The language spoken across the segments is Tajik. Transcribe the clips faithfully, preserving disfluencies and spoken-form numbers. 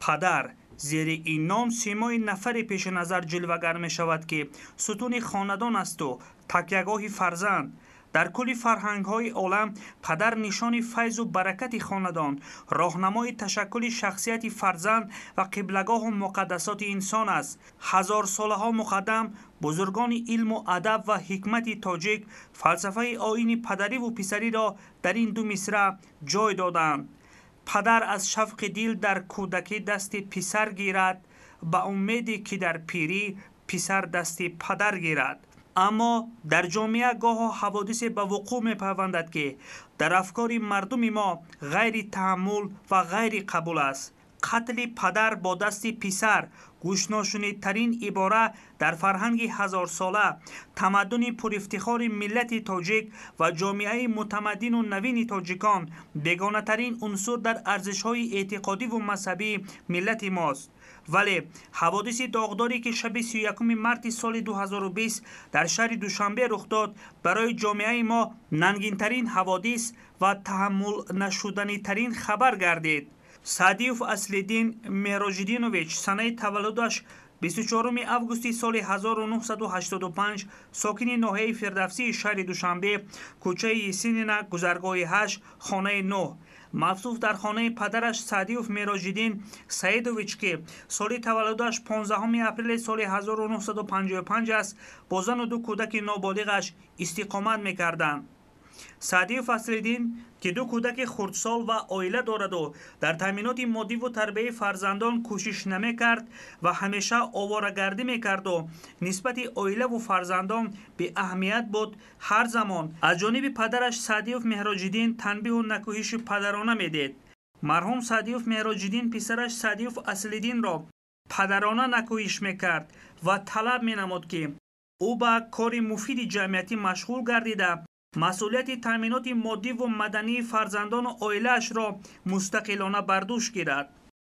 падар зери ин ном симои нафаре пешназар ҷилвагар мешавад ки сутуни хонадон асту такягоҳи фарзанд. дар кулли фарҳангҳои олам падар нишони файзу баракати хонадон, роҳнамои ташаккули шахсияти фарзанд ва қиблагоҳу муқаддасоти инсон аст. ҳазорсолаҳо муқаддам бузургони илму адаб ва ҳикмати тоҷик фалсафаи оини падариву писариро дар ин ду мисра ҷой доданд. падар аз шавқи дил дар кӯдакӣ дасти писар гирад, ба умеде ки дар пирӣ писар дасти падар гирад. аммо дар ҷомеа гоҳо ҳаводисе ба вуқӯъ мепайвандад ки дар афкори мардуми мо ғайри таҳаммул ва ғайри қабул аст. қатли падар бо дасти писар гӯшношунидтарин ибора дар фарҳанги ҳазорсола, тамаддуни пурифтихори миллати тоҷик ва ҷомеаи мутамаддину навини тоҷикон бегонатарин унсур дар арзишҳои эътиқодиву мазҳабии миллати мост. вале ҳаводиси доғдоре ки шаби си якуми марти соли ду ҳазору бист дар шаҳри Душанбе рух дод, барои ҷомеаи мо нангинтарин ҳаводис ва таҳаммулнашуданитарин хабар гардид. Саъдиев Аслиддин Меҳроҷиддинович санаи таваллудаш бисту чоруми августи соли ҳазору нуҳсаду ҳаштоду панҷ, сокини ноҳияи Фирдавсии шаҳри Душанбе, кӯчаи Есенина, гузаргоҳи ҳашт, хонаи нӯҳ. мавсуф дар хонаи падараш Саъдиев Меҳроҷиддин Саидович ки соли таваллудаш понздаҳуми апрели соли ҳазору нуҳсаду панҷоҳу панҷ аст, бо зану ду кӯдаки ноболиғаш истиқомат мекарданд. Саъдиев Аслиддин ки ду кӯдаки хурдсол ва оила дораду дар таъминоти моддиву тарбияи фарзандон кӯшиш намекард ва ҳамеша оварагардӣ мекарду нисбати оилаву фарзандон беаҳамият буд, ҳар замон аз ҷониби падараш Саъдиев Меҳроҷиддин танбиҳу накӯҳиши падарона медид. марҳум Саъдиев Меҳроҷиддин писараш Саъдиев Аслиддинро падарона накӯҳиш мекард ва талаб менамуд ки ӯ ба кори муфиди ҷамъиятӣ машғул гардида масъулияти таъминоти моддиву мадании фарзандону оилаашро мустақилона бар дӯш гирад.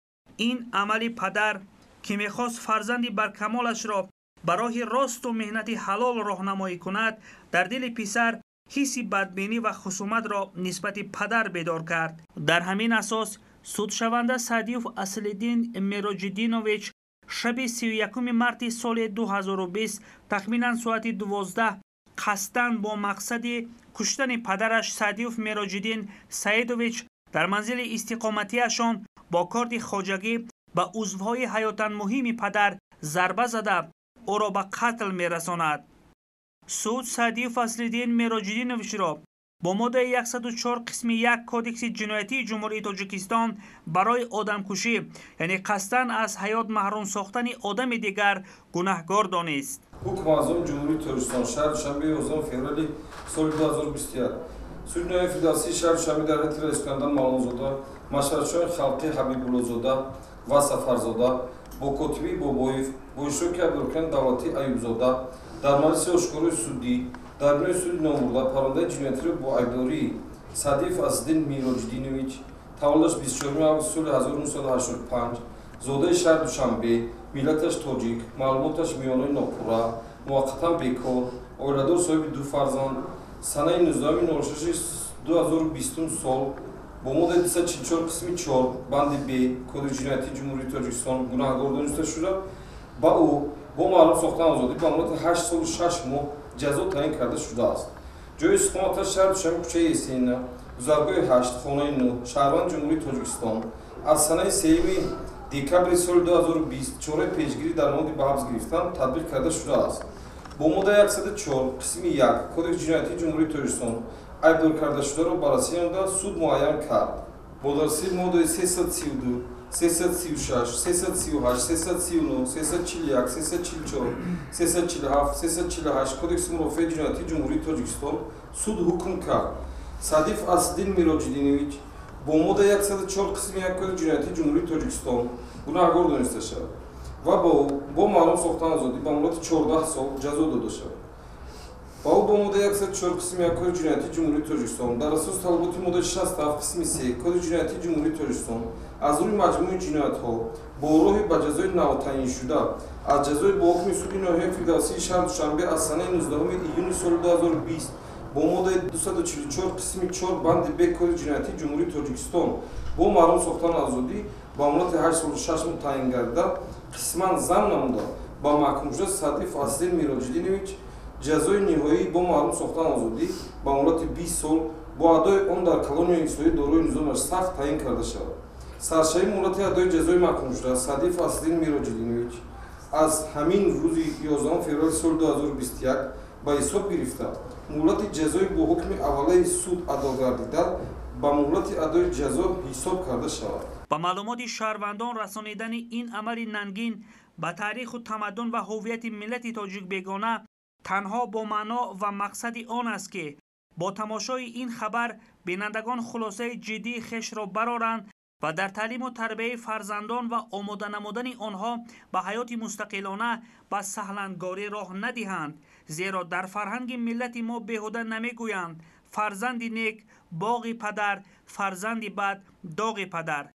ин амали падар ки мехост фарзанди баркамолашро ба роҳи росту меҳнати ҳалол роҳнамоӣ кунад, дар дили писар ҳисси бадбинӣ ва хусуматро нисбати падар бедор кард. дар ҳамин асос судшаванда Саъдиев Аслиддин Меҳроҷиддинович шаби си якуми марти соли ду ҳазору бист тахминан соати дувоздаҳ қасдан бо мақсади куштани падараш Саъдиев Меҳроҷиддин Саидович дар манзили истиқоматиашон бо корти хоҷагӣ ба узвҳои ҳаётан муҳими падар зарба зада ӯро ба қатл мерасонад. суд Саъдиев Аслиддин Меҳроҷиддиновичро бо моддаи яксаду чор қисми як кодекси ҷиноятии ҷумҳурии Тоҷикистон барои одамкушӣ, яъне қасдан аз ҳаёт маҳрум сохтани одами дигар гунаҳгор донист. ҳукм аъзоми ҷумҳурии Тоҷикистон шаҳри Душанбе ёздаҳуми феврали соли ду ҳазору бисту як. Суди ноҳияи Фирдавсии шаҳри Душанбе дар ҳайати раискунандан Маълумзода, машваратшоҳи халқӣ Ҳабибуллозода ва Сафарзода бо котиби Бобоев бо иштироки Абдурахмони Давлатӣ Аюбзода дар маҷлиси ошкории судӣ дар бинои суди номурда парвандаи ҷиноятиро бо айбдории Саъдиев Аслиддин Меҳроҷиддинович таваллудаш бисту чоруми август соли ҳазору нуҳсаду ҳаштоду панҷ, зодаи шаҳри Душанбе, миллаташ тоҷик, маълумоташ миёнаи нопурра, муваққатан бекор, оиладор соҳиби ду фарзанд, санаи нуздаҳуми норушаши ду ҳазору бистум сол бо моддаи дусад чилу чор қисми чор банди б Кодекси ҷиноятии ҷумҳурии Тоҷикистон гунаҳгор дониста шуда, ба ӯ бо маълум сохтан озодӣ ба муддати ҳашт солу шаш моҳ ҷазо таъин карда шудааст. ҷои истиқоматаш шаҳри Душанбе, кӯчаи Есенина, гузаргоҳи ҳашт, хонаи нӯҳ, шаҳрванди ҷумҳурии Тоҷикистон. аз санаи сеюми декабри соли ду ҳазору бист чораи пешгирӣ дар моди ба ҳабс гирифтан татбиқ карда шудааст. бо моддаи яксаду чор қисми як Кодекси ҷиноятии ҷумҳурии Тоҷикистон айбдоркардашударо баррасӣ намуда суд муайян кард. бо дасти моддаи сесад сию ду, сесад сию шаш, сесад сию ҳашт, сесад сию нӯҳ, сесад чилу як, сесад чилу чор, сесад чилу ҳафт, сесад чилу ҳашт Кодекси мурофиаи ҷиноятии ҷумҳурии Тоҷикистон суд ҳукм кард. Саъдиев Аслиддин Меҳроҷиддинович бо моддаи яксаду чор қисми як Кодекси ҷиноятии ҷумҳурии Тоҷикистон гунаҳгор дониста шавад ва бо маълум сохтан озодӣ ба муддати чордаҳ сол ҷазо дода шавад. ба ӯ бо моддаи яксаду чор қисми як Кодекси ҷиноятии ҷумҳурии Тоҷикистон дар асоси талаботи моддаи шасту ҳафт қисми се Кодекси ҷиноятии ҷумҳурии Тоҷикистон аз рӯи маҷмӯи ҷиноятҳо бо роҳи ба ҷазои навтаъиншуда аз ҷазои бо ҳукми суди ноҳияи Фирдавсии шаҳри Душанбе аз санаи нуздаҳуми июни соли ду ҳазору бист бо моддаи дусаду чилу чор қисми чор банди б Кодекси ҷиноятии ҷумҳурии Тоҷикистон бо маълум сохтан озодӣ ба муддати ҳашт солу шаш моҳ таъин гардида қисман зам намуда ба маҳкумшуда Сади Фазлиддин Мироҷиддинович ҷазои ниҳоӣ бо маълум сохтан озодӣ ба муддати бист сол бо адои он дар колонияи ислоҳии дорои низомаш сахт таъин карда шавад. Саршавии муддати адои ҷазои маҳкумшуда Сади Фазлиддин Мироҷиддинович аз ҳамин рӯзи ёздаҳум феврали соли ду ҳазору бисту як ба ҳисоб гирифта муҳлати ҷазои бо ҳукми аввалаи суд адо гардида ба муҳлати адои ҷазо ҳисоб карда шавад. ба маълумоти шаҳрвандон расонидани ин амали нангин ба таъриху тамаддун ва ҳуввияти миллати тоҷик бегона танҳо бо маъно ва мақсади он аст ки бо тамошои ин хабар бинандагон хулосаи ҷиддии хешро бароранд ва дар таълиму тарбияи фарзандон ва омода намудани онҳо ба ҳаёти мустақилона ба саҳлангорӣ роҳ надиҳанд, зеро дар фарҳанги миллати мо беҳуда намегӯянд фарзанди нек боғи падар, фарзанди бад доғи падар.